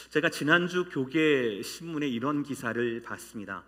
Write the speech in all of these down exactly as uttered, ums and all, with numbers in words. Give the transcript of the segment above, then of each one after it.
제가 지난주 교계 신문에 이런 기사를 봤습니다.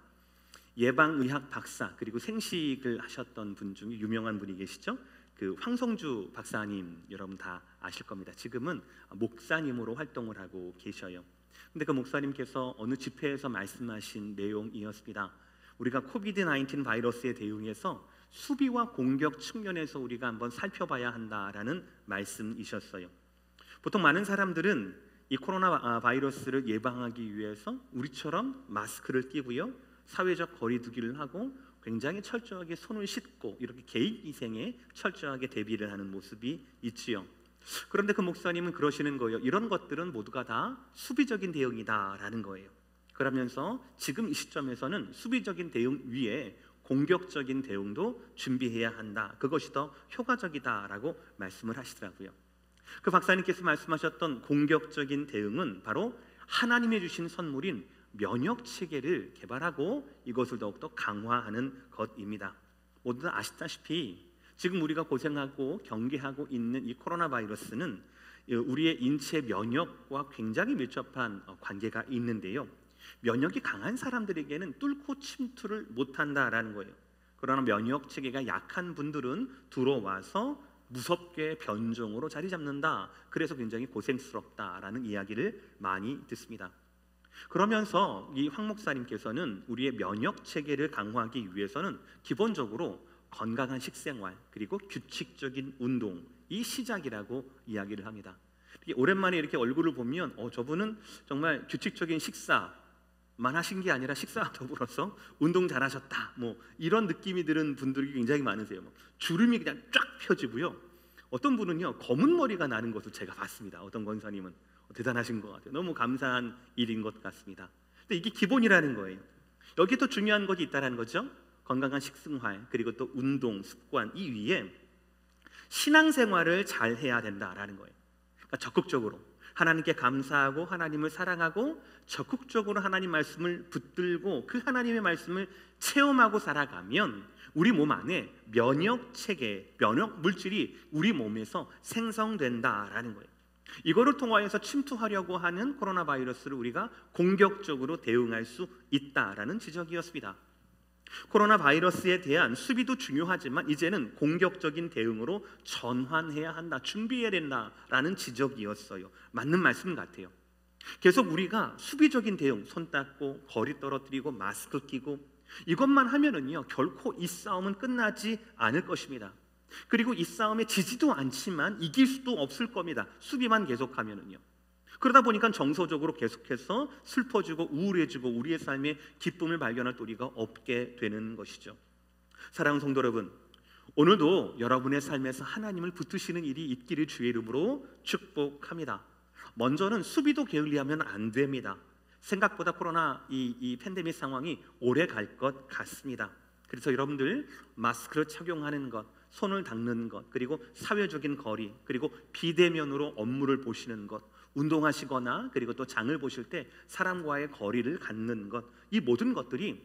예방의학 박사 그리고 생식을 하셨던 분 중에 유명한 분이 계시죠? 그 황성주 박사님, 여러분 다 아실 겁니다. 지금은 목사님으로 활동을 하고 계셔요. 근데 그 목사님께서 어느 집회에서 말씀하신 내용이었습니다. 우리가 코비드 나인틴 바이러스에 대응해서 수비와 공격 측면에서 우리가 한번 살펴봐야 한다라는 말씀이셨어요. 보통 많은 사람들은 이 코로나 바이러스를 예방하기 위해서 우리처럼 마스크를 끼고요, 사회적 거리두기를 하고 굉장히 철저하게 손을 씻고 이렇게 개인 위생에 철저하게 대비를 하는 모습이 있지요. 그런데 그 목사님은 그러시는 거예요. 이런 것들은 모두가 다 수비적인 대응이다라는 거예요. 그러면서 지금 이 시점에서는 수비적인 대응 위에 공격적인 대응도 준비해야 한다. 그것이 더 효과적이다라고 말씀을 하시더라고요. 그 박사님께서 말씀하셨던 공격적인 대응은 바로 하나님이 주신 선물인 면역 체계를 개발하고 이것을 더욱더 강화하는 것입니다. 모두 다 아시다시피 지금 우리가 고생하고 경계하고 있는 이 코로나 바이러스는 우리의 인체 면역과 굉장히 밀접한 관계가 있는데요, 면역이 강한 사람들에게는 뚫고 침투를 못한다라는 거예요. 그러나 면역 체계가 약한 분들은 들어와서 무섭게 변종으로 자리 잡는다. 그래서 굉장히 고생스럽다라는 이야기를 많이 듣습니다. 그러면서 이 황 목사님께서는 우리의 면역 체계를 강화하기 위해서는 기본적으로 건강한 식생활 그리고 규칙적인 운동, 이 시작이라고 이야기를 합니다. 오랜만에 이렇게 얼굴을 보면 어, 저분은 정말 규칙적인 식사만 하신 게 아니라 식사와 더불어서 운동 잘하셨다, 뭐 이런 느낌이 드는 분들이 굉장히 많으세요. 뭐 주름이 그냥 쫙 펴지고요, 어떤 분은요 검은 머리가 나는 것을 제가 봤습니다. 어떤 권사님은 대단하신 것 같아요. 너무 감사한 일인 것 같습니다. 근데 이게 기본이라는 거예요. 여기에 또 중요한 것이 있다는 거죠. 건강한 식생활 그리고 또 운동 습관, 이 위에 신앙생활을 잘 해야 된다라는 거예요. 그러니까 적극적으로 하나님께 감사하고 하나님을 사랑하고 적극적으로 하나님 말씀을 붙들고 그 하나님의 말씀을 체험하고 살아가면 우리 몸 안에 면역 체계, 면역 물질이 우리 몸에서 생성된다라는 거예요. 이거를 통하여서 침투하려고 하는 코로나 바이러스를 우리가 공격적으로 대응할 수 있다라는 지적이었습니다. 코로나 바이러스에 대한 수비도 중요하지만 이제는 공격적인 대응으로 전환해야 한다, 준비해야 된다라는 지적이었어요. 맞는 말씀 같아요. 계속 우리가 수비적인 대응, 손 닦고 거리 떨어뜨리고 마스크 끼고 이것만 하면은요 결코 이 싸움은 끝나지 않을 것입니다. 그리고 이 싸움에 지지도 않지만 이길 수도 없을 겁니다. 수비만 계속하면은요. 그러다 보니까 정서적으로 계속해서 슬퍼지고 우울해지고 우리의 삶에 기쁨을 발견할 도리가 없게 되는 것이죠. 사랑하는 성도 여러분, 오늘도 여러분의 삶에서 하나님을 붙드시는 일이 있기를 주의 이름으로 축복합니다. 먼저는 수비도 게을리하면 안 됩니다. 생각보다 코로나 이, 이 팬데믹 상황이 오래 갈 것 같습니다. 그래서 여러분들 마스크를 착용하는 것, 손을 닦는 것, 그리고 사회적인 거리, 그리고 비대면으로 업무를 보시는 것, 운동하시거나 그리고 또 장을 보실 때 사람과의 거리를 갖는 것, 이 모든 것들이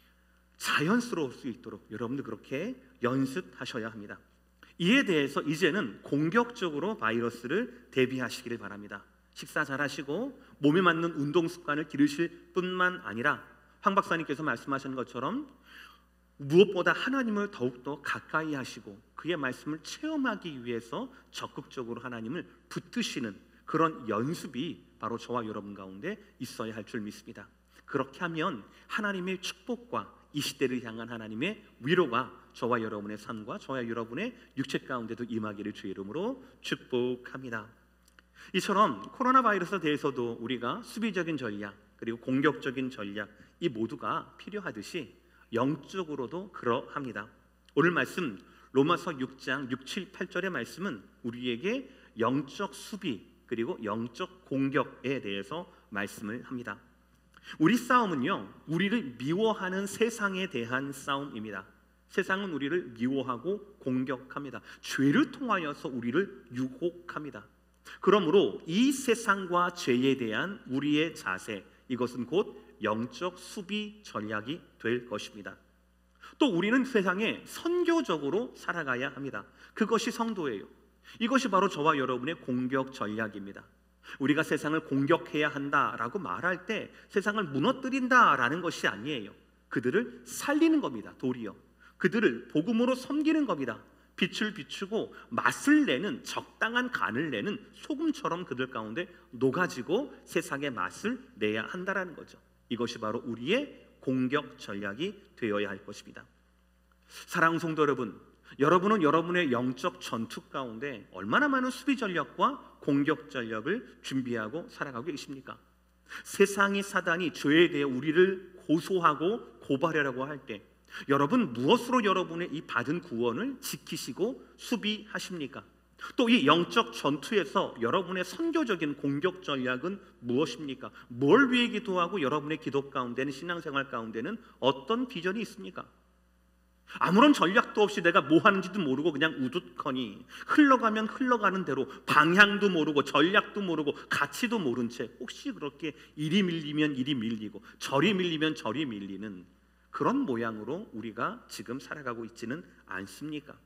자연스러울 수 있도록 여러분들 그렇게 연습하셔야 합니다. 이에 대해서 이제는 공격적으로 바이러스를 대비하시기를 바랍니다. 식사 잘 하시고 몸에 맞는 운동 습관을 기르실 뿐만 아니라 황 박사님께서 말씀하신 것처럼 무엇보다 하나님을 더욱더 가까이 하시고 그의 말씀을 체험하기 위해서 적극적으로 하나님을 붙드시는 그런 연습이 바로 저와 여러분 가운데 있어야 할 줄 믿습니다. 그렇게 하면 하나님의 축복과 이 시대를 향한 하나님의 위로가 저와 여러분의 삶과 저와 여러분의 육체 가운데도 임하기를 주의 이름으로 축복합니다. 이처럼 코로나 바이러스에 대해서도 우리가 수비적인 전략 그리고 공격적인 전략, 이 모두가 필요하듯이 영적으로도 그러합니다. 오늘 말씀 로마서 육 장 육, 칠, 팔 절의 말씀은 우리에게 영적 수비 그리고 영적 공격에 대해서 말씀을 합니다. 우리 싸움은요 우리를 미워하는 세상에 대한 싸움입니다. 세상은 우리를 미워하고 공격합니다. 죄를 통하여서 우리를 유혹합니다. 그러므로 이 세상과 죄에 대한 우리의 자세, 이것은 곧 영적 수비 전략이 될 것입니다. 또 우리는 세상에 선교적으로 살아가야 합니다. 그것이 성도예요. 이것이 바로 저와 여러분의 공격 전략입니다. 우리가 세상을 공격해야 한다라고 말할 때 세상을 무너뜨린다라는 것이 아니에요. 그들을 살리는 겁니다. 도리어 그들을 복음으로 섬기는 겁니다. 빛을 비추고 맛을 내는, 적당한 간을 내는 소금처럼 그들 가운데 녹아지고 세상의 맛을 내야 한다라는 거죠. 이것이 바로 우리의 공격 전략이 되어야 할 것입니다. 사랑하는 성도 여러분, 여러분은 여러분의 영적 전투 가운데 얼마나 많은 수비 전략과 공격 전략을 준비하고 살아가고 계십니까? 세상이, 사단이 죄에 대해 우리를 고소하고 고발하려고 할 때 여러분 무엇으로 여러분의 이 받은 구원을 지키시고 수비하십니까? 또 이 영적 전투에서 여러분의 선교적인 공격 전략은 무엇입니까? 뭘 위해 기도하고 여러분의 기도 가운데는, 신앙생활 가운데는 어떤 비전이 있습니까? 아무런 전략도 없이 내가 뭐 하는지도 모르고 그냥 우두커니 흘러가면 흘러가는 대로 방향도 모르고 전략도 모르고 가치도 모른 채 혹시 그렇게 이리 밀리면 이리 밀리고 저리 밀리면 저리 밀리는 그런 모양으로 우리가 지금 살아가고 있지는 않습니까?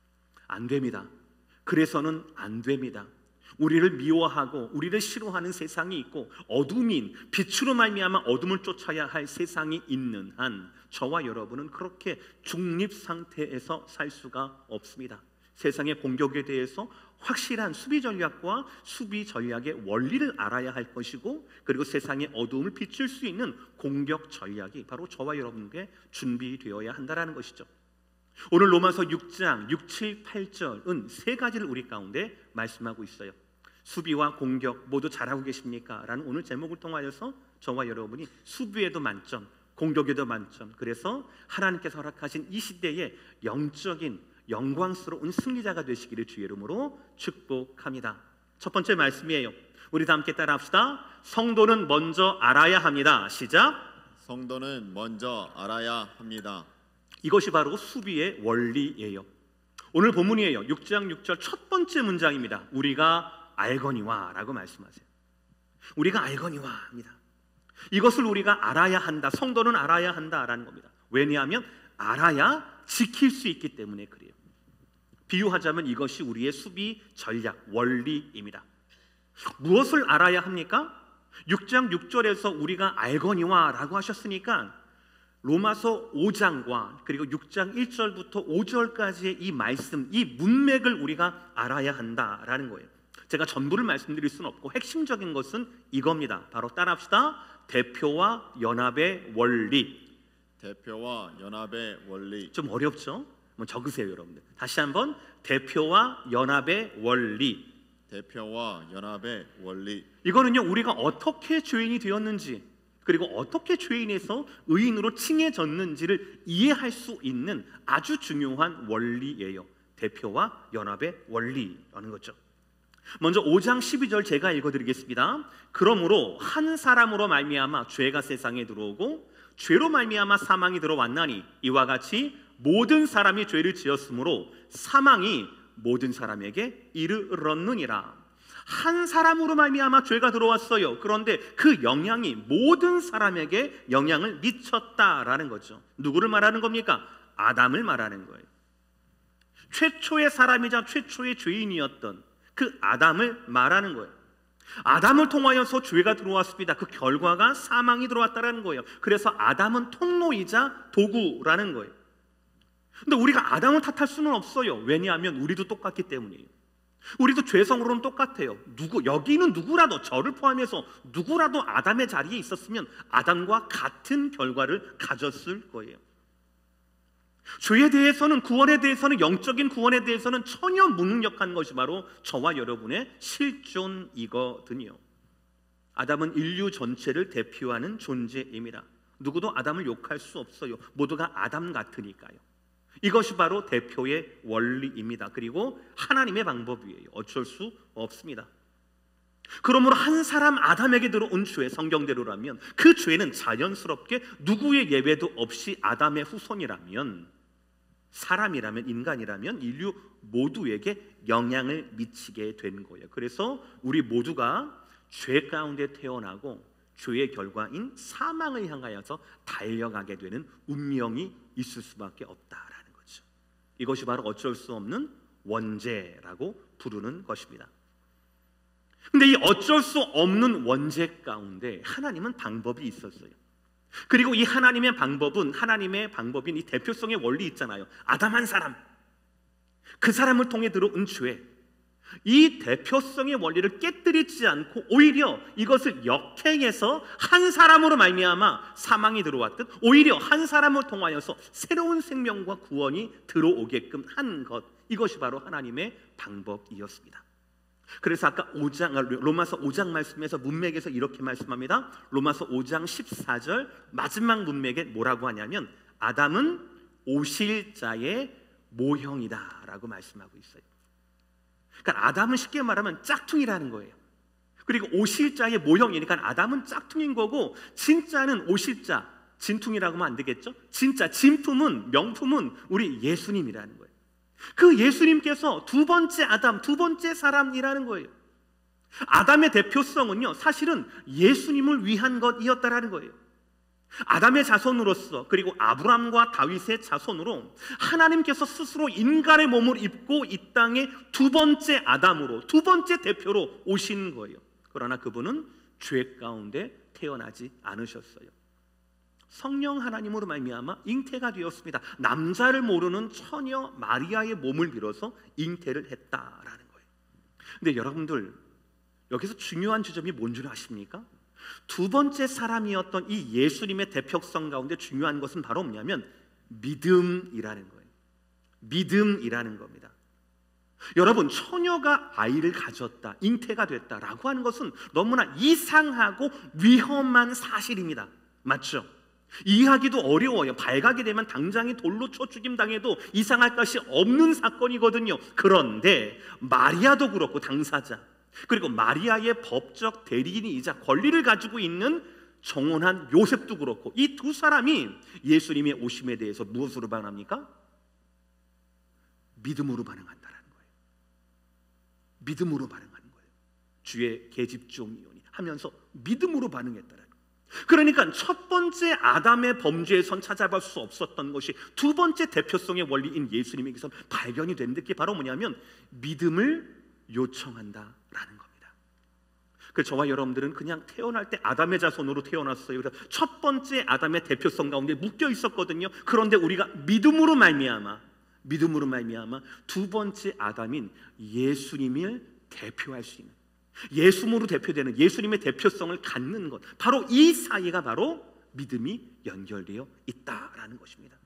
안 됩니다. 그래서는 안 됩니다. 우리를 미워하고 우리를 싫어하는 세상이 있고 어둠인 빛으로 말미암아 어둠을 쫓아야 할 세상이 있는 한 저와 여러분은 그렇게 중립 상태에서 살 수가 없습니다. 세상의 공격에 대해서 확실한 수비 전략과 수비 전략의 원리를 알아야 할 것이고, 그리고 세상의 어두움을 비출 수 있는 공격 전략이 바로 저와 여러분에게 준비되어야 한다는 것이죠. 오늘 로마서 육 장 육, 칠, 팔 절은 세 가지를 우리 가운데 말씀하고 있어요. 수비와 공격 모두 잘하고 계십니까? 라는 오늘 제목을 통하여서 저와 여러분이 수비에도 만점, 공격에도 만점, 그래서 하나님께서 허락하신 이 시대의 영적인 영광스러운 승리자가 되시기를 주의 이름으로 축복합니다. 첫 번째 말씀이에요. 우리 다 함께 따라합시다. 성도는 먼저 알아야 합니다. 시작. 성도는 먼저 알아야 합니다. 이것이 바로 수비의 원리예요. 오늘 본문이에요. 육 장 육 절 첫 번째 문장입니다. 우리가 알거니와 라고 말씀하세요. 우리가 알거니와 합니다. 이것을 우리가 알아야 한다, 성도는 알아야 한다라는 겁니다. 왜냐하면 알아야 지킬 수 있기 때문에 그래요. 비유하자면 이것이 우리의 수비 전략, 원리입니다. 무엇을 알아야 합니까? 육 장 육 절에서 우리가 알거니와 라고 하셨으니까 로마서 오 장과 그리고 육 장 일 절부터 오 절까지의 이 말씀, 이 문맥을 우리가 알아야 한다라는 거예요. 제가 전부를 말씀드릴 수는 없고 핵심적인 것은 이겁니다. 바로 따라합시다. 대표와 연합의 원리. 대표와 연합의 원리. 좀 어렵죠? 한번 적으세요, 여러분들. 다시 한번. 대표와 연합의 원리. 대표와 연합의 원리. 이거는요, 우리가 어떻게 죄인이 되었는지, 그리고 어떻게 죄인에서 의인으로 칭해졌는지를 이해할 수 있는 아주 중요한 원리예요. 대표와 연합의 원리라는 거죠. 먼저 오 장 십이 절 제가 읽어드리겠습니다. 그러므로 한 사람으로 말미암아 죄가 세상에 들어오고 죄로 말미암아 사망이 들어왔나니 이와 같이 모든 사람이 죄를 지었으므로 사망이 모든 사람에게 이르렀느니라. 한 사람으로 말미암아 죄가 들어왔어요. 그런데 그 영향이 모든 사람에게 영향을 미쳤다라는 거죠. 누구를 말하는 겁니까? 아담을 말하는 거예요. 최초의 사람이자 최초의 죄인이었던 그 아담을 말하는 거예요. 아담을 통하여서 죄가 들어왔습니다. 그 결과가 사망이 들어왔다는 거예요. 그래서 아담은 통로이자 도구라는 거예요. 근데 우리가 아담을 탓할 수는 없어요. 왜냐하면 우리도 똑같기 때문이에요. 우리도 죄성으로는 똑같아요. 누구, 여기는 누구라도, 저를 포함해서 누구라도 아담의 자리에 있었으면 아담과 같은 결과를 가졌을 거예요. 죄에 대해서는, 구원에 대해서는, 영적인 구원에 대해서는 전혀 무능력한 것이 바로 저와 여러분의 실존이거든요. 아담은 인류 전체를 대표하는 존재입니다. 누구도 아담을 욕할 수 없어요. 모두가 아담 같으니까요. 이것이 바로 대표의 원리입니다. 그리고 하나님의 방법이에요. 어쩔 수 없습니다. 그러므로 한 사람 아담에게 들어온 죄, 성경대로라면 그 죄는 자연스럽게 누구의 예외도 없이 아담의 후손이라면, 사람이라면, 인간이라면 인류 모두에게 영향을 미치게 된 거예요. 그래서 우리 모두가 죄 가운데 태어나고 죄의 결과인 사망을 향하여서 달려가게 되는 운명이 있을 수밖에 없다라는 거죠. 이것이 바로 어쩔 수 없는 원죄라고 부르는 것입니다. 근데 이 어쩔 수 없는 원죄 가운데 하나님은 방법이 있었어요. 그리고 이 하나님의 방법은 하나님의 방법인 이 대표성의 원리 있잖아요. 아담 한 사람, 그 사람을 통해 들어온 죄, 이 대표성의 원리를 깨뜨리지 않고 오히려 이것을 역행해서 한 사람으로 말미암아 사망이 들어왔듯 오히려 한 사람을 통하여서 새로운 생명과 구원이 들어오게끔 한 것, 이것이 바로 하나님의 방법이었습니다. 그래서 아까 오 장 로마서 오 장 말씀에서 문맥에서 이렇게 말씀합니다. 로마서 오 장 십사 절 마지막 문맥에 뭐라고 하냐면 아담은 오실 자의 모형이다 라고 말씀하고 있어요. 그러니까 아담은 쉽게 말하면 짝퉁이라는 거예요. 그리고 오실 자의 모형이니까 아담은 짝퉁인 거고 진짜는 오실 자, 진퉁이라고 하면 안 되겠죠? 진짜 진품은, 명품은 우리 예수님이라는 거예요. 그 예수님께서 두 번째 아담, 두 번째 사람이라는 거예요. 아담의 대표성은요 사실은 예수님을 위한 것이었다라는 거예요. 아담의 자손으로서 그리고 아브람과 다윗의 자손으로 하나님께서 스스로 인간의 몸을 입고 이 땅에 두 번째 아담으로, 두 번째 대표로 오신 거예요. 그러나 그분은 죄 가운데 태어나지 않으셨어요. 성령 하나님으로 말미암아 잉태가 되었습니다. 남자를 모르는 처녀 마리아의 몸을 빌어서 잉태를 했다라는 거예요. 근데 여러분들 여기서 중요한 지점이 뭔 줄 아십니까? 두 번째 사람이었던 이 예수님의 대표성 가운데 중요한 것은 바로 뭐냐면 믿음이라는 거예요. 믿음이라는 겁니다. 여러분, 처녀가 아이를 가졌다, 잉태가 됐다라고 하는 것은 너무나 이상하고 위험한 사실입니다. 맞죠? 이해하기도 어려워요. 발각이 되면 당장에 돌로 쳐 죽임당해도 이상할 것이 없는 사건이거든요. 그런데 마리아도 그렇고 당사자, 그리고 마리아의 법적 대리인이자 권리를 가지고 있는 정혼한 요셉도 그렇고 이 두 사람이 예수님의 오심에 대해서 무엇으로 반응합니까? 믿음으로 반응한다는 거예요. 믿음으로 반응하는 거예요. 주의 계집종이오니 하면서 믿음으로 반응했다는 거예요. 그러니까 첫 번째 아담의 범죄에선 찾아볼 수 없었던 것이 두 번째 대표성의 원리인 예수님에게서 발견이 된 게 바로 뭐냐면 믿음을 요청한다라는 겁니다. 그래서 저와 여러분들은 그냥 태어날 때 아담의 자손으로 태어났어요. 그래서 첫 번째 아담의 대표성 가운데 묶여 있었거든요. 그런데 우리가 믿음으로 말미암아 믿음으로 말미암아 두 번째 아담인 예수님을 대표할 수 있는, 예수님으로 대표되는 예수님의 대표성을 갖는 것, 바로 이 사이가 바로 믿음이 연결되어 있다라는 것입니다.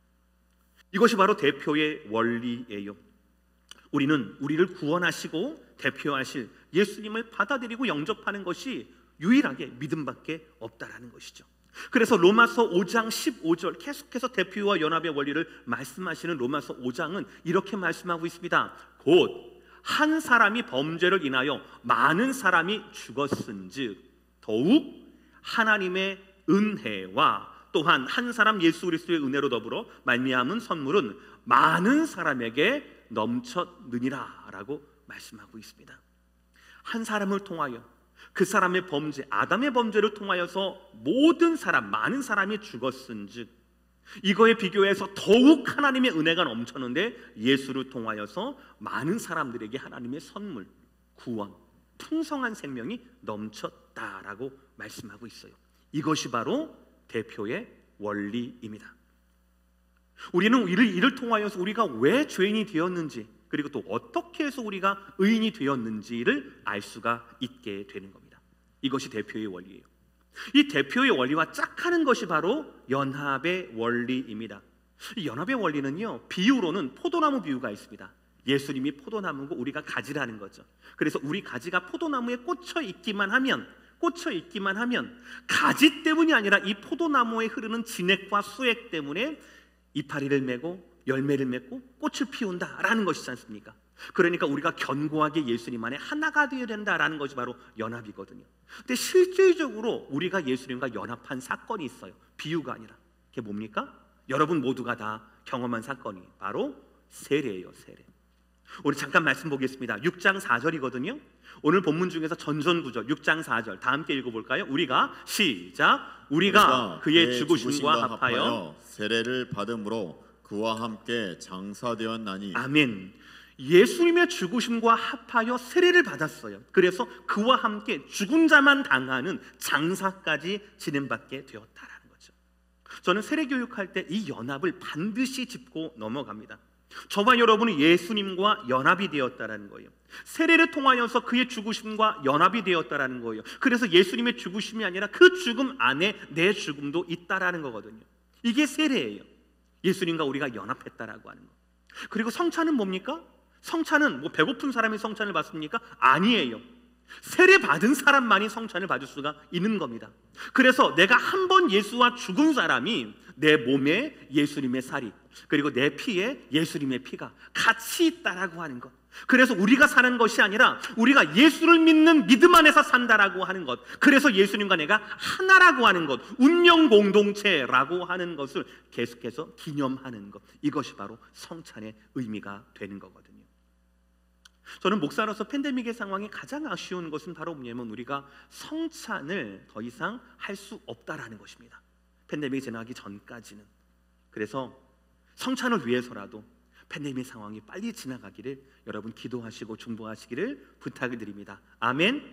이것이 바로 대표의 원리예요. 우리는 우리를 구원하시고 대표하실 예수님을 받아들이고 영접하는 것이 유일하게 믿음밖에 없다라는 것이죠. 그래서 로마서 오 장 십오 절 계속해서 대표와 연합의 원리를 말씀하시는 로마서 오 장은 이렇게 말씀하고 있습니다. 곧 한 사람이 범죄를 인하여 많은 사람이 죽었은즉 더욱 하나님의 은혜와 또한 한 사람 예수 그리스도의 은혜로 더불어 말미암은 선물은 많은 사람에게 넘쳤느니라 라고 말씀하고 있습니다. 한 사람을 통하여, 그 사람의 범죄, 아담의 범죄를 통하여서 모든 사람, 많은 사람이 죽었은즉 이거에 비교해서 더욱 하나님의 은혜가 넘쳤는데 예수를 통하여서 많은 사람들에게 하나님의 선물, 구원, 풍성한 생명이 넘쳤다라고 말씀하고 있어요. 이것이 바로 대표의 원리입니다. 우리는 이를, 이를 통하여서 우리가 왜 죄인이 되었는지, 그리고 또 어떻게 해서 우리가 의인이 되었는지를 알 수가 있게 되는 겁니다. 이것이 대표의 원리예요. 이 대표의 원리와 짝하는 것이 바로 연합의 원리입니다. 이 연합의 원리는요, 비유로는 포도나무 비유가 있습니다. 예수님이 포도나무고 우리가 가지라는 거죠. 그래서 우리 가지가 포도나무에 꽂혀 있기만 하면 꽂혀 있기만 하면 가지 때문이 아니라 이 포도나무에 흐르는 진액과 수액 때문에 이파리를 메고 열매를 맺고 꽃을 피운다라는 것이지 않습니까? 그러니까 우리가 견고하게 예수님 안에 하나가 되어야 된다라는 것이 바로 연합이거든요. 근데 실질적으로 우리가 예수님과 연합한 사건이 있어요. 비유가 아니라. 그게 뭡니까? 여러분 모두가 다 경험한 사건이 바로 세례예요. 세례. 우리 잠깐 말씀 보겠습니다. 육 장 사 절이거든요. 오늘 본문 중에서 전전구절 육 장 사 절 다 함께 읽어볼까요? 우리가 시작. 우리가 그의 죽으심과 합하여 세례를 받음으로 그와 함께 장사되었나니. 아멘. 예수님의 죽으심과 합하여 세례를 받았어요. 그래서 그와 함께 죽은 자만 당하는 장사까지 진행받게 되었다라는 거죠. 저는 세례 교육할 때 이 연합을 반드시 짚고 넘어갑니다. 저와 여러분은 예수님과 연합이 되었다라는 거예요. 세례를 통하여서 그의 죽으심과 연합이 되었다라는 거예요. 그래서 예수님의 죽으심이 아니라 그 죽음 안에 내 죽음도 있다라는 거거든요. 이게 세례예요. 예수님과 우리가 연합했다라고 하는 거. 그리고 성찬은 뭡니까? 성찬은 뭐 배고픈 사람이 성찬을 받습니까? 아니에요. 세례 받은 사람만이 성찬을 받을 수가 있는 겁니다. 그래서 내가 한 번 예수와 죽은 사람이 내 몸에 예수님의 살이, 그리고 내 피에 예수님의 피가 같이 있다라고 하는 것. 그래서 우리가 사는 것이 아니라 우리가 예수를 믿는 믿음 안에서 산다라고 하는 것. 그래서 예수님과 내가 하나라고 하는 것, 운명 공동체라고 하는 것을 계속해서 기념하는 것. 이것이 바로 성찬의 의미가 되는 거거든요. 저는 목사로서 팬데믹의 상황이 가장 아쉬운 것은 바로 뭐냐면 우리가 성찬을 더 이상 할 수 없다라는 것입니다. 팬데믹이 지나가기 전까지는. 그래서 성찬을 위해서라도 팬데믹 상황이 빨리 지나가기를 여러분 기도하시고 중보하시기를 부탁을 드립니다. 아멘.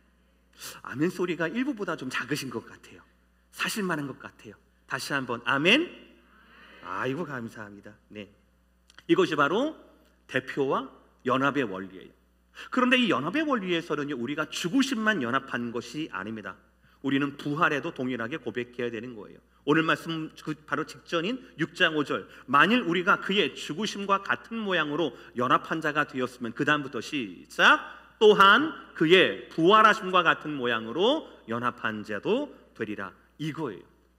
아멘 소리가 일부보다 좀 작으신 것 같아요. 사실만한 것 같아요. 다시 한번 아멘. 아이고 감사합니다. 네, 이것이 바로 대표와 연합의 원리예요. 그런데 이 연합의 원리에서는요, 우리가 죽으심만 연합한 것이 아닙니다. 우리는 부활에도 동일하게 고백해야 되는 거예요. 오늘 말씀 그 바로 직전인 육 장 오 절, 만일 우리가 그의 죽으심과 같은 모양으로 연합한 자가 되었으면, 그 다음부터 시작, 또한 그의 부활하심과 같은 모양으로 연합한 자도 되리라, 이거예요.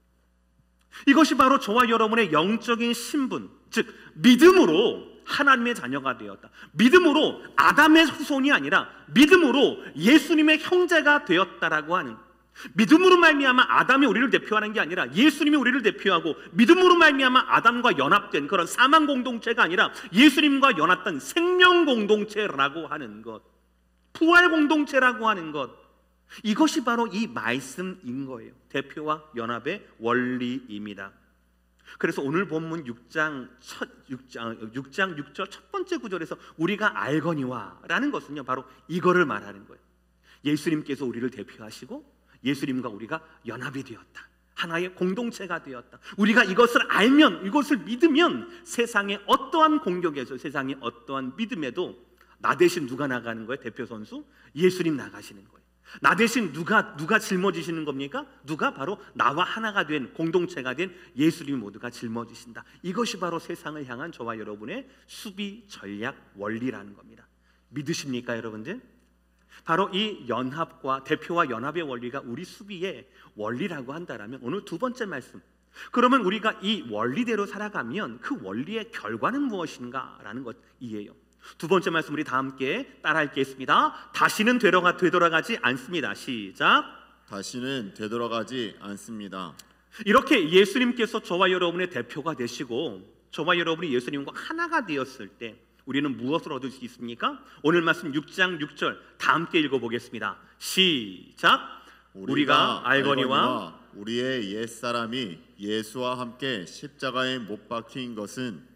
이것이 바로 저와 여러분의 영적인 신분, 즉 믿음으로 하나님의 자녀가 되었다. 믿음으로 아담의 후손이 아니라 믿음으로 예수님의 형제가 되었다라고 하는, 믿음으로 말미암아 아담이 우리를 대표하는 게 아니라 예수님이 우리를 대표하고, 믿음으로 말미암아 아담과 연합된 그런 사망 공동체가 아니라 예수님과 연합된 생명 공동체라고 하는 것, 부활 공동체라고 하는 것, 이것이 바로 이 말씀인 거예요. 대표와 연합의 원리입니다. 그래서 오늘 본문 육 장 육 장 육 장 육 절 첫 번째 구절에서 우리가 알거니와 라는 것은요, 바로 이거를 말하는 거예요. 예수님께서 우리를 대표하시고 예수님과 우리가 연합이 되었다, 하나의 공동체가 되었다. 우리가 이것을 알면, 이것을 믿으면 세상의 어떠한 공격에서, 세상의 어떠한 믿음에도 나 대신 누가 나가는 거예요? 대표 선수 예수님 나가시는 거예요. 나 대신 누가 누가 짊어지시는 겁니까? 누가? 바로 나와 하나가 된 공동체가 된 예수님 모두가 짊어지신다. 이것이 바로 세상을 향한 저와 여러분의 수비 전략 원리라는 겁니다. 믿으십니까 여러분들? 바로 이 연합과 대표와 연합의 원리가 우리 수비의 원리라고 한다라면, 오늘 두 번째 말씀, 그러면 우리가 이 원리대로 살아가면 그 원리의 결과는 무엇인가라는 것이에요. 두 번째 말씀 우리 다 함께 따라 읽겠습니다. 다시는 되돌아가, 되돌아가지 않습니다. 시작. 다시는 되돌아가지 않습니다. 이렇게 예수님께서 저와 여러분의 대표가 되시고 저와 여러분이 예수님과 하나가 되었을 때 우리는 무엇을 얻을 수 있습니까? 오늘 말씀 육 장 육 절 다 함께 읽어보겠습니다. 시작. 우리가, 우리가 알거니와, 알거니와 우리의 옛사람이 예수와 함께 십자가에 못 박힌 것은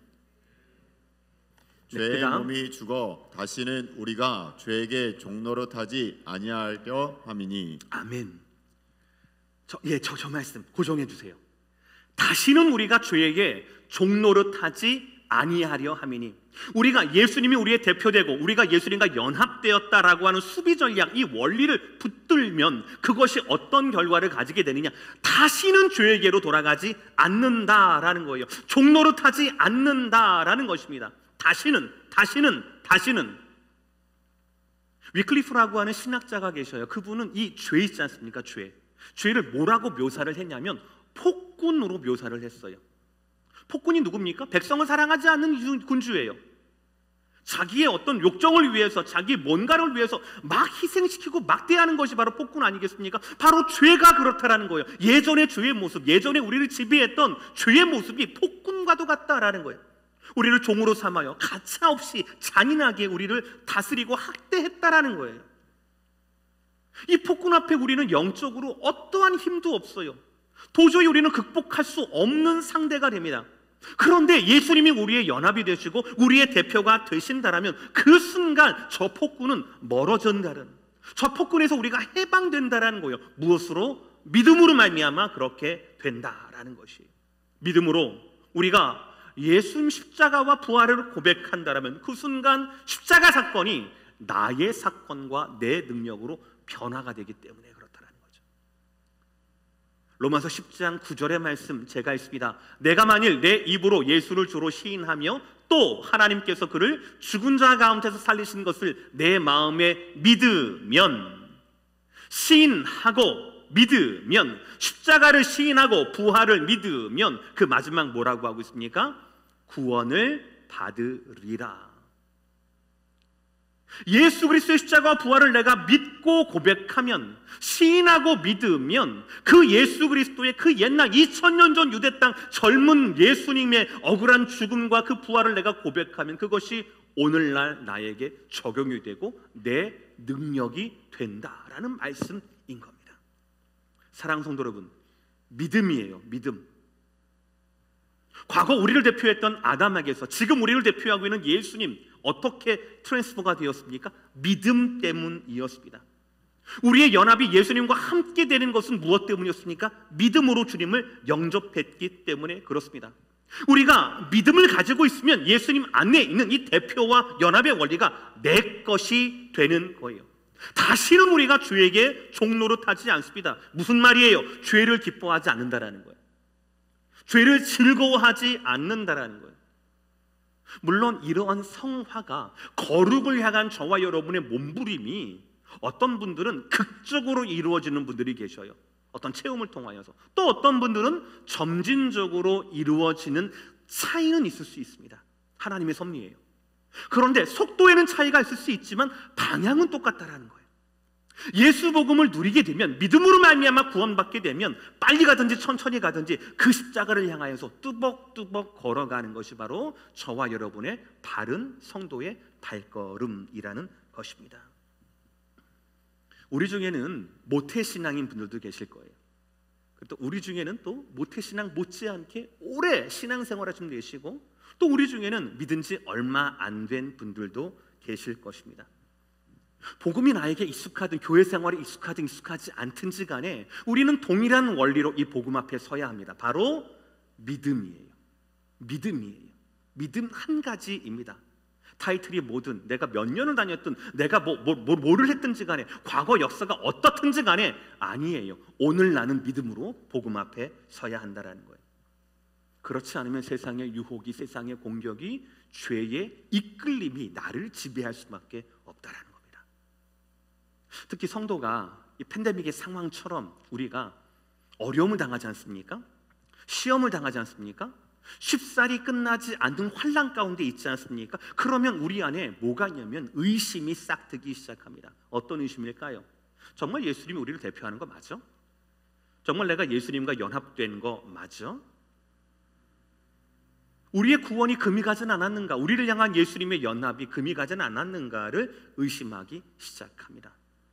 죄의 네, 몸이 죽어 다시는 우리가 죄에게 종노릇하지 아니하려 함이니. 아멘. 저, 예, 저, 저 말씀 고정해 주세요. 다시는 우리가 죄에게 종노릇하지 아니하려 함이니, 우리가 예수님이 우리의 대표되고 우리가 예수님과 연합되었다라고 하는 수비 전략, 이 원리를 붙들면 그것이 어떤 결과를 가지게 되느냐, 다시는 죄에게로 돌아가지 않는다라는 거예요. 종노릇하지 않는다라는 것입니다. 다시는, 다시는, 다시는. 위클리프라고 하는 신학자가 계셔요. 그분은 이 죄 있지 않습니까? 죄. 죄를 뭐라고 묘사를 했냐면 폭군으로 묘사를 했어요. 폭군이 누굽니까? 백성을 사랑하지 않는 군주예요. 자기의 어떤 욕정을 위해서, 자기 뭔가를 위해서 막 희생시키고 막대하는 것이 바로 폭군 아니겠습니까? 바로 죄가 그렇다라는 거예요. 예전의 죄의 모습, 예전에 우리를 지배했던 죄의 모습이 폭군과도 같다라는 거예요. 우리를 종으로 삼아요 가차없이 잔인하게 우리를 다스리고 학대했다라는 거예요. 이 폭군 앞에 우리는 영적으로 어떠한 힘도 없어요. 도저히 우리는 극복할 수 없는 상대가 됩니다. 그런데 예수님이 우리의 연합이 되시고 우리의 대표가 되신다라면 그 순간 저 폭군은 멀어진다는, 저 폭군에서 우리가 해방된다라는 거예요. 무엇으로? 믿음으로 말미암아 그렇게 된다라는 것이. 믿음으로 우리가 예수님 십자가와 부활을 고백한다라면 그 순간 십자가 사건이 나의 사건과 내 능력으로 변화가 되기 때문에 그렇다는 거죠. 로마서 십 장 구 절의 말씀 제가 읽습니다. 내가 만일 내 입으로 예수를 주로 시인하며 또 하나님께서 그를 죽은 자 가운데서 살리신 것을 내 마음에 믿으면, 시인하고 믿으면, 십자가를 시인하고 부활을 믿으면 그 마지막 뭐라고 하고 있습니까? 구원을 받으리라. 예수 그리스도의 십자가와 부활을 내가 믿고 고백하면, 시인하고 믿으면 그 예수 그리스도의 그 옛날 이천 년 전 유대 땅 젊은 예수님의 억울한 죽음과 그 부활을 내가 고백하면 그것이 오늘날 나에게 적용이 되고 내 능력이 된다라는 말씀인 겁니다. 사랑하는 성도 여러분, 믿음이에요. 믿음. 과거 우리를 대표했던 아담에게서 지금 우리를 대표하고 있는 예수님, 어떻게 트랜스퍼가 되었습니까? 믿음 때문이었습니다. 우리의 연합이 예수님과 함께 되는 것은 무엇 때문이었습니까? 믿음으로 주님을 영접했기 때문에 그렇습니다. 우리가 믿음을 가지고 있으면 예수님 안에 있는 이 대표와 연합의 원리가 내 것이 되는 거예요. 다시는 우리가 죄에게 종노릇하지 않습니다. 무슨 말이에요? 죄를 기뻐하지 않는다라는 거예요. 죄를 즐거워하지 않는다라는 거예요. 물론 이러한 성화가 거룩을 향한 저와 여러분의 몸부림이 어떤 분들은 극적으로 이루어지는 분들이 계셔요. 어떤 체험을 통하여서. 또 어떤 분들은 점진적으로 이루어지는 차이는 있을 수 있습니다. 하나님의 섭리예요. 그런데 속도에는 차이가 있을 수 있지만 방향은 똑같다라는 거예요. 예수 복음을 누리게 되면, 믿음으로 말미암아 구원받게 되면 빨리 가든지 천천히 가든지 그 십자가를 향하여서 뚜벅뚜벅 걸어가는 것이 바로 저와 여러분의 바른 성도의 발걸음이라는 것입니다. 우리 중에는 모태신앙인 분들도 계실 거예요. 또 우리 중에는 또 모태신앙 못지않게 오래 신앙생활 하신 분도 계시고, 또 우리 중에는 믿은 지 얼마 안 된 분들도 계실 것입니다. 복음이 나에게 익숙하든 교회 생활에 익숙하든 익숙하지 않든지 간에 우리는 동일한 원리로 이 복음 앞에 서야 합니다. 바로 믿음이에요. 믿음이에요. 믿음 한 가지입니다. 타이틀이 뭐든, 내가 몇 년을 다녔든, 내가 뭐, 뭐, 뭐, 뭐를 했든지 간에, 과거 역사가 어떻든지 간에 아니에요. 오늘 나는 믿음으로 복음 앞에 서야 한다는 거예요. 그렇지 않으면 세상의 유혹이, 세상의 공격이, 죄의 이끌림이 나를 지배할 수밖에 없다라는 겁니다. 특히 성도가 이 팬데믹의 상황처럼 우리가 어려움을 당하지 않습니까? 시험을 당하지 않습니까? 쉽사리 끝나지 않는 환난 가운데 있지 않습니까? 그러면 우리 안에 뭐가 있냐면 의심이 싹트기 시작합니다. 어떤 의심일까요? 정말 예수님이 우리를 대표하는 거 맞아? 정말 내가 예수님과 연합된 거 맞아? 우리의 구원이 금이 가진 않았는가? 우리를 향한 예수님의 연합이 금이 가진 않았는가를 의심하기 시작합니다.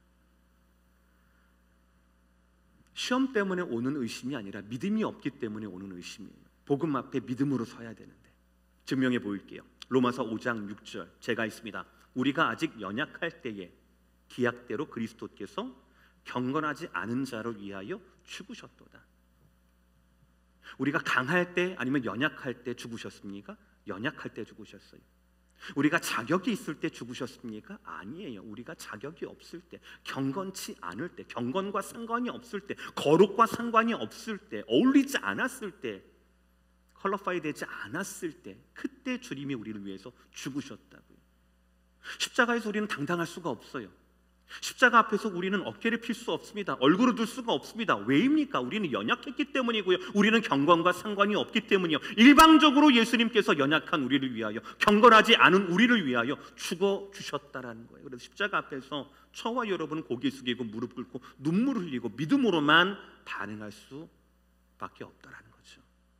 시험 때문에 오는 의심이 아니라 믿음이 없기 때문에 오는 의심이에요. 복음 앞에 믿음으로 서야 되는데. 증명해 보일게요. 로마서 오 장 육 절 제가 있습니다. 우리가 아직 연약할 때에 기약대로 그리스도께서 경건하지 않은 자를 위하여 죽으셨도다. 우리가 강할 때 아니면 연약할 때 죽으셨습니까? 연약할 때 죽으셨어요. 우리가 자격이 있을 때 죽으셨습니까? 아니에요. 우리가 자격이 없을 때, 경건치 않을 때, 경건과 상관이 없을 때, 거룩과 상관이 없을 때, 어울리지 않았을 때, 퀄러파이 되지 않았을 때, 그때 주님이 우리를 위해서 죽으셨다고요. 십자가에서 우리는 당당할 수가 없어요. 십자가 앞에서 우리는 어깨를 필 수 없습니다. 얼굴을 들 수가 없습니다. 왜입니까? 우리는 연약했기 때문이고요. 우리는 경건과 상관이 없기 때문이요. 일방적으로 예수님께서 연약한 우리를 위하여, 경건하지 않은 우리를 위하여 죽어주셨다라는 거예요. 그래서 십자가 앞에서 저와 여러분은 고개 숙이고 무릎 꿇고 눈물을 흘리고 믿음으로만 반응할 수밖에 없다라는 거죠.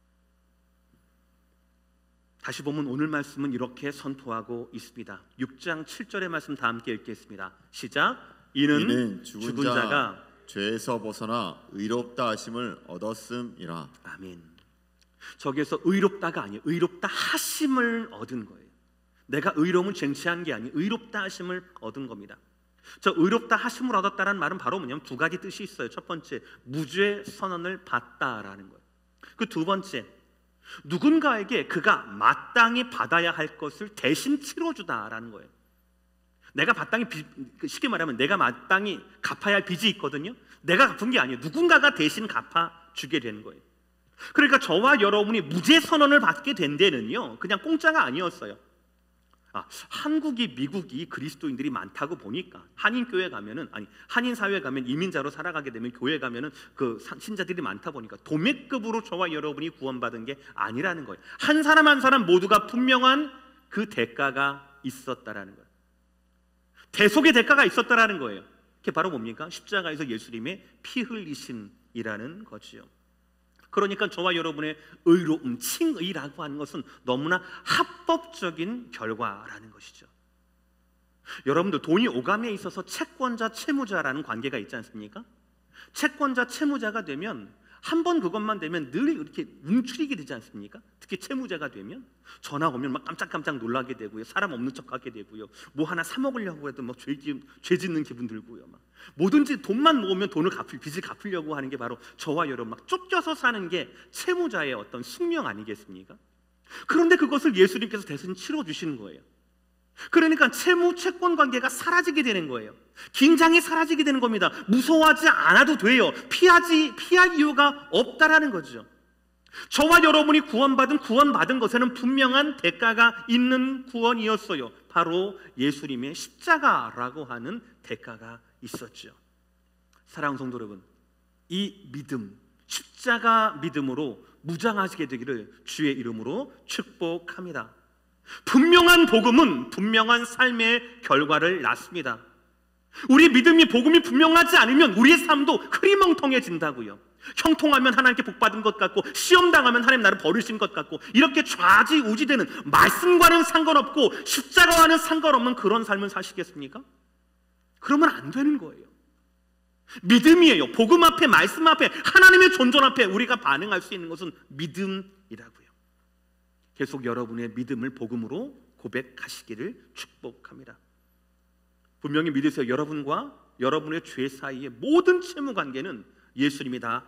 다시 보면 오늘 말씀은 이렇게 선포하고 있습니다. 육 장 칠 절의 말씀 다 함께 읽겠습니다. 시작. 이는, 이는 죽은, 죽은 자, 자가 죄에서 벗어나 의롭다 하심을 얻었음이라. 아멘. 저기에서 의롭다가 아니에요. 의롭다 하심을 얻은 거예요. 내가 의로움을 쟁취한 게 아니에요. 의롭다 하심을 얻은 겁니다. 저 의롭다 하심을 얻었다는 말은 바로 뭐냐면 두 가지 뜻이 있어요. 첫 번째, 무죄 선언을 받다라는 거예요. 그 두 번째, 누군가에게 그가 마땅히 받아야 할 것을 대신 치러주다라는 거예요. 내가 마땅히 비, 쉽게 말하면 내가 마땅히 갚아야 할 빚이 있거든요. 내가 갚은 게 아니에요. 누군가가 대신 갚아주게 되는 거예요. 그러니까 저와 여러분이 무죄 선언을 받게 된 데는요, 그냥 공짜가 아니었어요. 아, 한국이 미국이 그리스도인들이 많다고 보니까 한인 교회 가면은 아니 한인 사회 가면 이민자로 살아가게 되면 교회 가면은 그 신자들이 많다 보니까 도매급으로 저와 여러분이 구원받은 게 아니라는 거예요. 한 사람 한 사람 모두가 분명한 그 대가가 있었다라는 거예요. 대속의 대가가 있었다라는 거예요. 그게 바로 뭡니까? 십자가에서 예수님의 피 흘리심이라는 거지요. 그러니까 저와 여러분의 의로움, 칭의라고 하는 것은 너무나 합법적인 결과라는 것이죠. 여러분들 돈이 오감에 있어서 채권자, 채무자라는 관계가 있지 않습니까? 채권자, 채무자가 되면 한 번 그것만 되면 늘 이렇게 움츠리게 되지 않습니까? 특히 채무자가 되면 전화 오면 막 깜짝깜짝 놀라게 되고요, 사람 없는 척하게 되고요, 뭐 하나 사 먹으려고 해도 막 죄, 죄 짓는 기분 들고요, 막 뭐든지 돈만 모으면 돈을 갚을 빚을 갚으려고 하는 게 바로 저와 여러분 막 쫓겨서 사는 게 채무자의 어떤 숙명 아니겠습니까? 그런데 그것을 예수님께서 대신 치러 주시는 거예요. 그러니까 채무 채권 관계가 사라지게 되는 거예요. 긴장이 사라지게 되는 겁니다. 무서워하지 않아도 돼요. 피하지 피할 이유가 없다라는 거죠. 저와 여러분이 구원받은 구원받은 것에는 분명한 대가가 있는 구원이었어요. 바로 예수님의 십자가라고 하는 대가가 있었죠. 사랑하는 성도 여러분, 이 믿음, 십자가 믿음으로 무장하시게 되기를 주의 이름으로 축복합니다. 분명한 복음은 분명한 삶의 결과를 낳습니다. 우리 믿음이 복음이 분명하지 않으면 우리의 삶도 흐리멍텅해진다고요. 형통하면 하나님께 복받은 것 같고, 시험당하면 하나님 나를 버리신 것 같고, 이렇게 좌지우지되는, 말씀과는 상관없고 십자가와는 상관없는 그런 삶을 사시겠습니까? 그러면 안 되는 거예요. 믿음이에요. 복음 앞에, 말씀 앞에, 하나님의 존존 앞에 우리가 반응할 수 있는 것은 믿음이라고요. 계속 여러분의 믿음을 복음으로 고백하시기를 축복합니다. 분명히 믿으세요. 여러분과 여러분의 죄 사이의 모든 채무 관계는 예수님이 다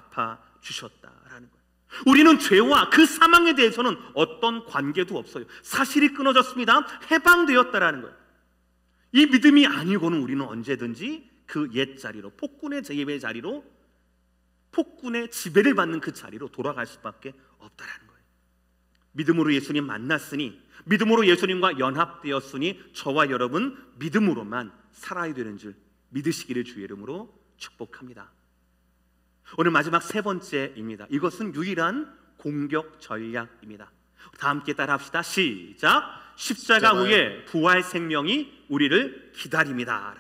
갚아주셨다라는 거예요. 우리는 죄와 그 사망에 대해서는 어떤 관계도 없어요. 사실이 끊어졌습니다. 해방되었다라는 거예요. 이 믿음이 아니고는 우리는 언제든지 그 옛 자리로, 폭군의 제입의 자리로, 폭군의 지배를 받는 그 자리로 돌아갈 수밖에 없다라는 거예요. 믿음으로 예수님 만났으니, 믿음으로 예수님과 연합되었으니 저와 여러분 믿음으로만 살아야 되는 줄 믿으시기를 주의 이름으로 축복합니다. 오늘 마지막 세 번째입니다. 이것은 유일한 공격 전략입니다. 다 함께 따라합시다. 시작. 십자가 후에 부활 생명이 우리를 기다립니다.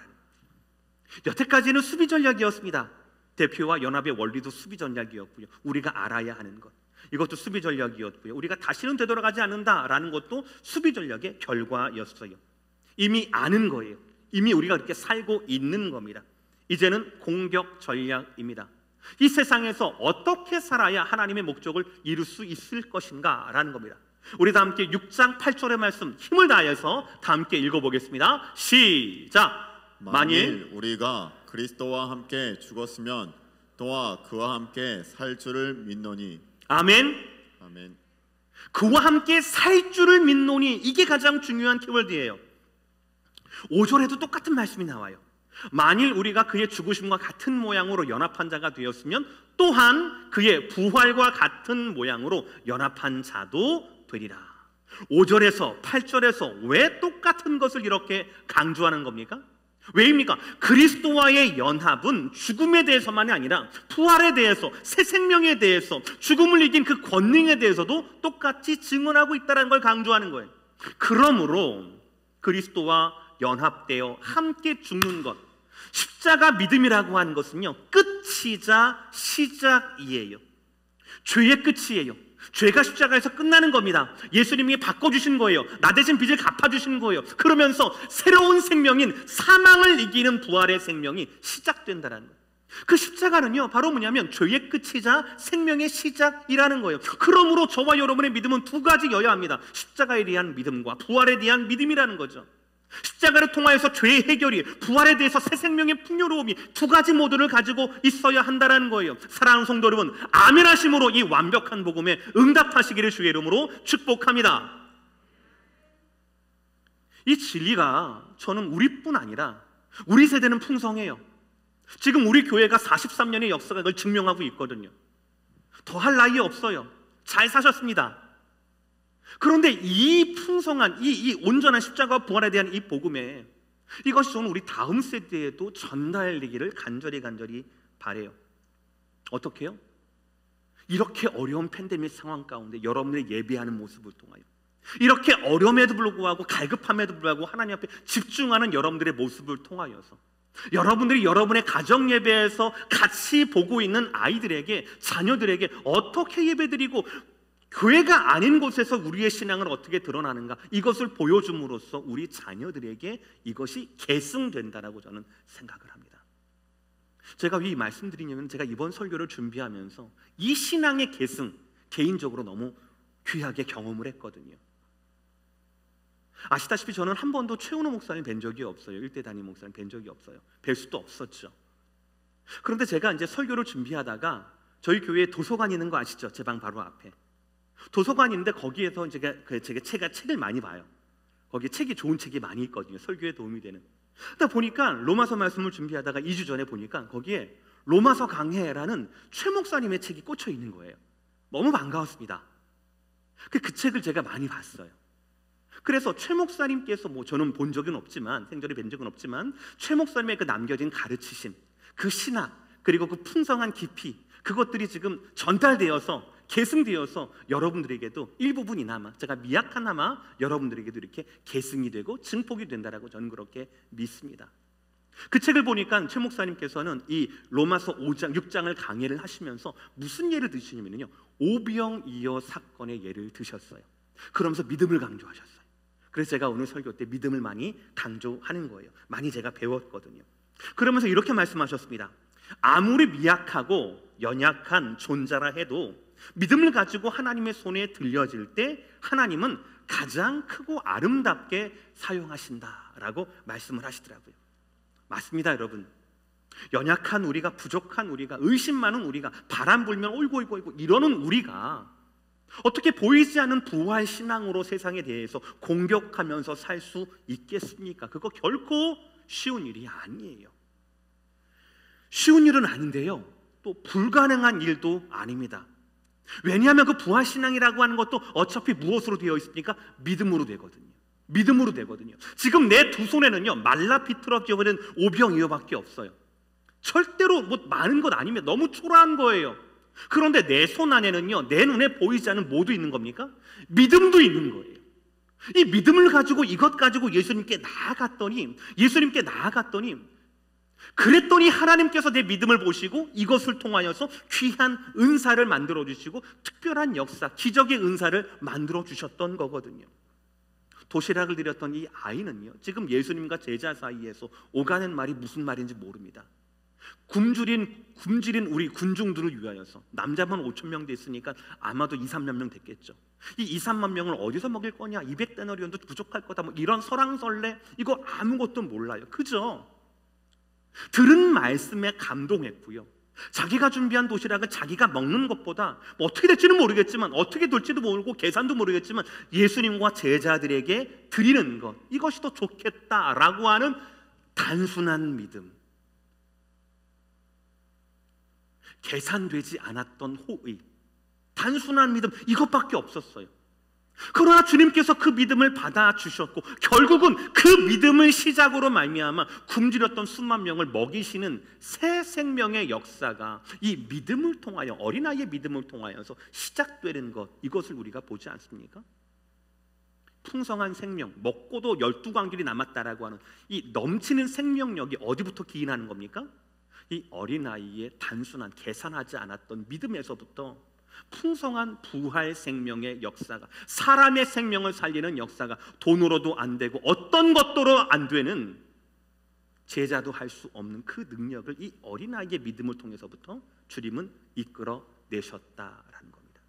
여태까지는 수비 전략이었습니다. 대표와 연합의 원리도 수비 전략이었고요, 우리가 알아야 하는 것, 이것도 수비 전략이었고요, 우리가 다시는 되돌아가지 않는다라는 것도 수비 전략의 결과였어요. 이미 아는 거예요. 이미 우리가 그렇게 살고 있는 겁니다. 이제는 공격 전략입니다. 이 세상에서 어떻게 살아야 하나님의 목적을 이룰 수 있을 것인가 라는 겁니다. 우리 다 함께 육 장 팔 절의 말씀 힘을 다해서 다 함께 읽어보겠습니다. 시작. 만일 우리가 그리스도와 함께 죽었으면 또한 그와 함께 살 줄을 믿노니. 아멘. 아멘. 그와 함께 살 줄을 믿노니, 이게 가장 중요한 키워드예요. 오 절에도 똑같은 말씀이 나와요. 만일 우리가 그의 죽으심과 같은 모양으로 연합한 자가 되었으면 또한 그의 부활과 같은 모양으로 연합한 자도 되리라. 오 절에서 팔 절에서 왜 똑같은 것을 이렇게 강조하는 겁니까? 왜입니까? 그리스도와의 연합은 죽음에 대해서만이 아니라 부활에 대해서, 새 생명에 대해서, 죽음을 이긴 그 권능에 대해서도 똑같이 증언하고 있다는 걸 강조하는 거예요. 그러므로 그리스도와 연합되어 함께 죽는 것, 십자가 믿음이라고 하는 것은요, 끝이자 시작이에요. 죄의 끝이에요. 죄가 십자가에서 끝나는 겁니다. 예수님이 바꿔주신 거예요. 나 대신 빚을 갚아주신 거예요. 그러면서 새로운 생명인 사망을 이기는 부활의 생명이 시작된다는 거예요. 그 십자가는요 바로 뭐냐면 죄의 끝이자 생명의 시작이라는 거예요. 그러므로 저와 여러분의 믿음은 두 가지여야 합니다. 십자가에 대한 믿음과 부활에 대한 믿음이라는 거죠. 십자가를 통하여서 죄의 해결이, 부활에 대해서 새 생명의 풍요로움이 두 가지 모두를 가지고 있어야 한다는 거예요. 사랑하는 성도 여러분, 아멘 하심으로 이 완벽한 복음에 응답하시기를 주의 이름으로 축복합니다. 이 진리가 저는 우리뿐 아니라 우리 세대는 풍성해요. 지금 우리 교회가 사십삼 년의 역사가 그걸 증명하고 있거든요. 더할 나위 없어요. 잘 사셨습니다. 그런데 이 풍성한 이, 이 온전한 십자가와 부활에 대한 이 복음에 이것이 저는 우리 다음 세대에도 전달되기를 간절히 간절히 바라요. 어떻게요? 이렇게 어려운 팬데믹 상황 가운데 여러분들의 예배하는 모습을 통하여, 이렇게 어려움에도 불구하고 갈급함에도 불구하고 하나님 앞에 집중하는 여러분들의 모습을 통하여서 여러분들이 여러분의 가정 예배에서 같이 보고 있는 아이들에게, 자녀들에게 어떻게 예배드리고 교회가 아닌 곳에서 우리의 신앙을 어떻게 드러나는가, 이것을 보여줌으로써 우리 자녀들에게 이것이 계승된다라고 저는 생각을 합니다. 제가 왜 이 말씀드리냐면, 제가 이번 설교를 준비하면서 이 신앙의 계승 개인적으로 너무 귀하게 경험을 했거든요. 아시다시피 저는 한 번도 최은호 목사님 뵌 적이 없어요. 일대 담임 목사님 뵌 적이 없어요. 뵐 수도 없었죠. 그런데 제가 이제 설교를 준비하다가 저희 교회에 도서관 있는 거 아시죠? 제 방 바로 앞에 도서관인데 거기에서 제가 그 제가 제가 책을 많이 봐요. 거기에 책이 좋은 책이 많이 있거든요. 설교에 도움이 되는. 그러다 보니까 로마서 말씀을 준비하다가 이 주 전에 보니까 거기에 로마서 강해라는 최 목사님의 책이 꽂혀 있는 거예요. 너무 반가웠습니다. 그, 그 책을 제가 많이 봤어요. 그래서 최 목사님께서, 뭐 저는 본 적은 없지만, 생전에 뵌 적은 없지만, 최 목사님의 그 남겨진 가르치심, 그 신학, 그리고 그 풍성한 깊이, 그것들이 지금 전달되어서 계승되어서 여러분들에게도 일부분이나마, 제가 미약하나마 여러분들에게도 이렇게 계승이 되고 증폭이 된다라고 저는 그렇게 믿습니다. 그 책을 보니까 최 목사님께서는 이 로마서 오 장, 육 장을 강해를 하시면서 무슨 예를 드시냐면요, 오병이어 사건의 예를 드셨어요. 그러면서 믿음을 강조하셨어요. 그래서 제가 오늘 설교 때 믿음을 많이 강조하는 거예요. 많이 제가 배웠거든요. 그러면서 이렇게 말씀하셨습니다. 아무리 미약하고 연약한 존재라 해도 믿음을 가지고 하나님의 손에 들려질 때 하나님은 가장 크고 아름답게 사용하신다라고 말씀을 하시더라고요. 맞습니다, 여러분. 연약한 우리가, 부족한 우리가, 의심 많은 우리가, 바람 불면 어이구 어이구 어이구 이러는 우리가 어떻게 보이지 않는 부활 신앙으로 세상에 대해서 공격하면서 살 수 있겠습니까? 그거 결코 쉬운 일이 아니에요. 쉬운 일은 아닌데요, 또 불가능한 일도 아닙니다. 왜냐하면 그 부활 신앙이라고 하는 것도 어차피 무엇으로 되어 있습니까? 믿음으로 되거든요. 믿음으로 되거든요. 지금 내 두 손에는요 말라 비틀어져 버린 오병이어밖에 없어요. 절대로 뭐 많은 것 아니면 너무 초라한 거예요. 그런데 내 손 안에는요 내 눈에 보이지 않는 뭐도 있는 겁니까? 믿음도 있는 거예요. 이 믿음을 가지고, 이것 가지고 예수님께 나아갔더니 예수님께 나아갔더니 그랬더니 하나님께서 내 믿음을 보시고 이것을 통하여서 귀한 은사를 만들어 주시고 특별한 역사, 기적의 은사를 만들어 주셨던 거거든요. 도시락을 드렸던 이 아이는요 지금 예수님과 제자 사이에서 오가는 말이 무슨 말인지 모릅니다. 굶주린 굶주린 우리 군중들을 위하여서, 남자만 오천 명 됐으니까 아마도 이삼만 명 됐겠죠. 이 이삼만 명을 어디서 먹일 거냐, 이백 데나리온도 부족할 거다, 뭐 이런 설왕설래, 이거 아무것도 몰라요. 그죠? 들은 말씀에 감동했고요, 자기가 준비한 도시락을 자기가 먹는 것보다 뭐 어떻게 될지는 모르겠지만, 어떻게 될지도 모르고 계산도 모르겠지만 예수님과 제자들에게 드리는 것, 이것이 더 좋겠다라고 하는 단순한 믿음, 계산되지 않았던 호의, 단순한 믿음, 이것밖에 없었어요. 그러나 주님께서 그 믿음을 받아주셨고 결국은 그 믿음을 시작으로 말미암아 굶주렸던 수만 명을 먹이시는 새 생명의 역사가 이 믿음을 통하여, 어린아이의 믿음을 통하여서 시작되는 것, 이것을 우리가 보지 않습니까? 풍성한 생명, 먹고도 열두 광길이 남았다라고 하는 이 넘치는 생명력이 어디부터 기인하는 겁니까? 이 어린아이의 단순한, 계산하지 않았던 믿음에서부터 풍성한 부활 생명의 역사가, 사람의 생명을 살리는 역사가, 돈으로도 안 되고 어떤 것도로 안 되는 제자도 할 수 없는 그 능력을 이 어린아이의 믿음을 통해서부터 주님은 이끌어 내셨다라는 겁니다.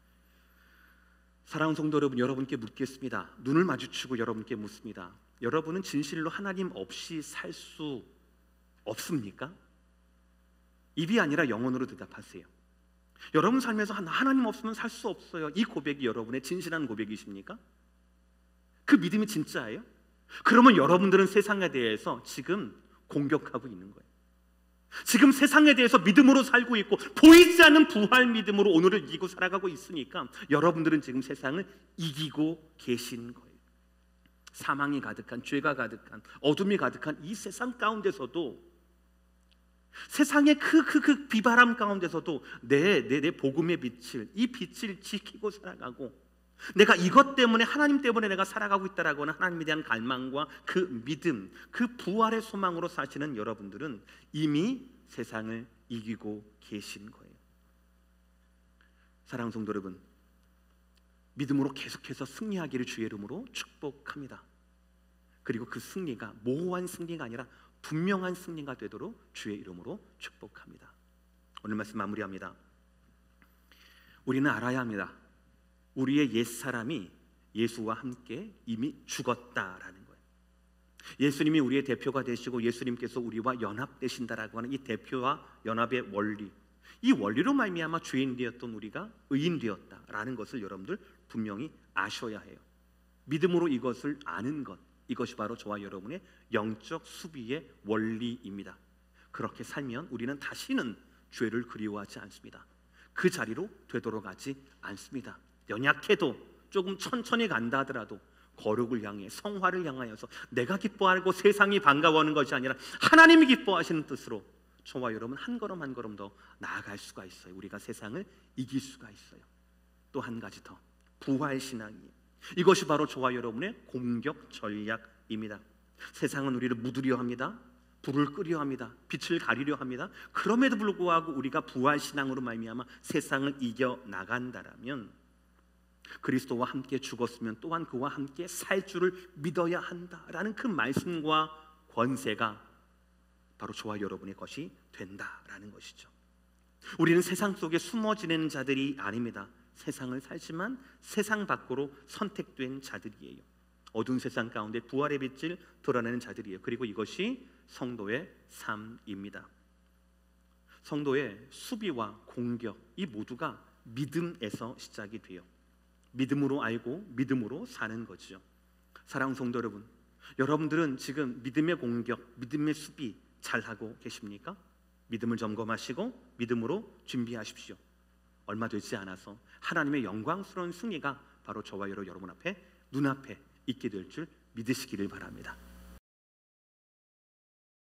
사랑하는 성도 여러분, 여러분께 묻겠습니다. 눈을 마주치고 여러분께 묻습니다. 여러분은 진실로 하나님 없이 살 수 없습니까? 입이 아니라 영혼으로 대답하세요. 여러분 삶에서 하나님 없으면 살 수 없어요. 이 고백이 여러분의 진실한 고백이십니까? 그 믿음이 진짜예요? 그러면 여러분들은 세상에 대해서 지금 공격하고 있는 거예요. 지금 세상에 대해서 믿음으로 살고 있고 보이지 않는 부활 믿음으로 오늘을 이기고 살아가고 있으니까 여러분들은 지금 세상을 이기고 계신 거예요. 사망이 가득한, 죄가 가득한, 어둠이 가득한 이 세상 가운데서도, 세상의 그 그 그 비바람 가운데서도 내, 내, 내 복음의 빛을, 이 빛을 지키고 살아가고, 내가 이것 때문에, 하나님 때문에 내가 살아가고 있다라고 하는 하나님에 대한 갈망과 그 믿음, 그 부활의 소망으로 사시는 여러분들은 이미 세상을 이기고 계신 거예요. 사랑하는 성도 여러분, 믿음으로 계속해서 승리하기를 주의 이름으로 축복합니다. 그리고 그 승리가 모호한 승리가 아니라 분명한 승리가 되도록 주의 이름으로 축복합니다. 오늘 말씀 마무리합니다. 우리는 알아야 합니다. 우리의 옛사람이 예수와 함께 이미 죽었다라는 거예요. 예수님이 우리의 대표가 되시고 예수님께서 우리와 연합되신다라고 하는 이 대표와 연합의 원리, 이 원리로 말미암아 죄인 되었던 우리가 의인 되었다라는 것을 여러분들 분명히 아셔야 해요. 믿음으로 이것을 아는 것, 이것이 바로 저와 여러분의 영적 수비의 원리입니다. 그렇게 살면 우리는 다시는 죄를 그리워하지 않습니다. 그 자리로 되돌아가지 않습니다. 연약해도 조금 천천히 간다 하더라도 거룩을 향해, 성화를 향하여서 내가 기뻐하고 세상이 반가워하는 것이 아니라 하나님이 기뻐하시는 뜻으로 저와 여러분 한 걸음 한 걸음 더 나아갈 수가 있어요. 우리가 세상을 이길 수가 있어요. 또 한 가지 더, 부활신앙이에요. 이것이 바로 저와 여러분의 공격 전략입니다. 세상은 우리를 묻으려 합니다. 불을 끄려 합니다. 빛을 가리려 합니다. 그럼에도 불구하고 우리가 부활신앙으로 말미암아 세상을 이겨 나간다라면, 그리스도와 함께 죽었으면 또한 그와 함께 살 줄을 믿어야 한다라는 그 말씀과 권세가 바로 저와 여러분의 것이 된다라는 것이죠. 우리는 세상 속에 숨어 지내는 자들이 아닙니다. 세상을 살지만 세상 밖으로 선택된 자들이에요. 어두운 세상 가운데 부활의 빛을 드러내는 자들이에요. 그리고 이것이 성도의 삶입니다. 성도의 수비와 공격, 이 모두가 믿음에서 시작이 돼요. 믿음으로 알고 믿음으로 사는 거죠. 사랑하는 성도 여러분, 여러분들은 지금 믿음의 공격, 믿음의 수비 잘하고 계십니까? 믿음을 점검하시고 믿음으로 준비하십시오. 얼마 되지 않아서 하나님의 영광스러운 승리가 바로 저와 여러분 앞에, 눈앞에 있게 될 줄 믿으시기를 바랍니다.